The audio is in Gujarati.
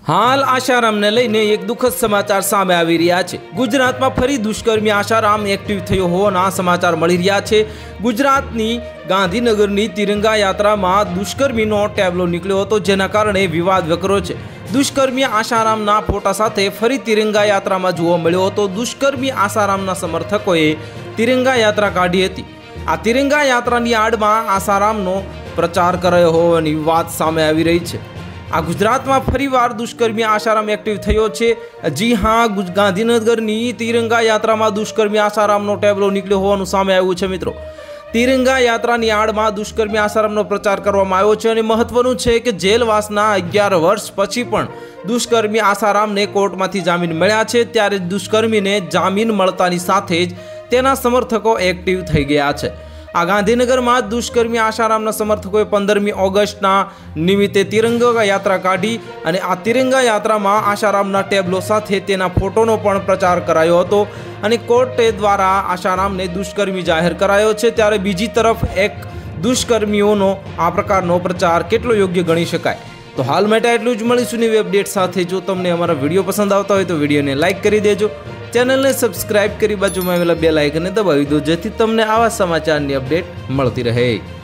હાલ આશારામને લઈને એક દુઃખદ સમાચાર સામે આવી રહ્યા છે। ગુજરાતમાં ફરી દુષ્કર્મી આશારામ એક્ટિવ થયો હોવાના સમાચાર મળી રહ્યા છે। ગુજરાતની ગાંધીનગરની તિરંગા યાત્રામાં દુષ્કર્મીનો ટેબલો નીકળ્યો હતો, જેના કારણે વિવાદ વકર્યો છે। દુષ્કર્મી આશારામના ફોટા સાથે ફરી તિરંગા યાત્રામાં જોવા મળ્યો હતો। દુષ્કર્મી આશારામના સમર્થકોએ તિરંગા યાત્રા કાઢી હતી। આ તિરંગા યાત્રાની આડમાં આશારામનો પ્રચાર કરાયો હોવાની વાત સામે આવી રહી છે। આ ગુજરાતમાં ફરીવાર દુષ્કર્મી આશારામ એક્ટિવ થયો છે। જી હા, ગાંધીનગરની તિરંગા યાત્રામાં દુષ્કર્મી આશારામનો ટેબલો નીકળ્યો હોવાનું સામે આવ્યું છે। મિત્રો, તિરંગા યાત્રાની આડમાં દુષ્કર્મી આશારામનો પ્રચાર કરવામાં આવ્યો છે અને મહત્વનું છે કે જેલવાસના 11 વર્ષ પછી પણ દુષ્કર્મી આશારામને કોર્ટમાંથી જામીન મળ્યા છે। ત્યારે દુષ્કર્મીને જામીન મળતાની સાથે જ તેના સમર્થકો એક્ટિવ થઈ ગયા છે। આ ગાંધીનગરમાં દુષ્કર્મી આશારામના સમર્થકોએ 15મી ઓગસ્ટના નિમિત્તે તિરંગા યાત્રા કાઢી અને આ તિરંગા યાત્રામાં આશારામના ટેબલો સાથે તેના ફોટોનો પણ પ્રચાર કરાયો હતો અને કોર્ટે દ્વારા આશારામને દુષ્કર્મી જાહેર કરાયો છે। ત્યારે બીજી તરફ એક દુષ્કર્મીઓનો આ પ્રકારનો પ્રચાર કેટલો યોગ્ય ગણી શકાય? તો હાલ માટે એટલું જ। મળીશું નવી અપડેટ સાથે। જો તમને અમારા વિડીયો પસંદ આવતા હોય તો વિડીયોને લાઇક કરી દેજો, ચેનલને સબસ્ક્રાઇબ કરી બાજુમાં આવેલા બેલ આઇકનને દબાવી દો, જેથી તમને આવા સમાચારની અપડેટ મળતી રહે।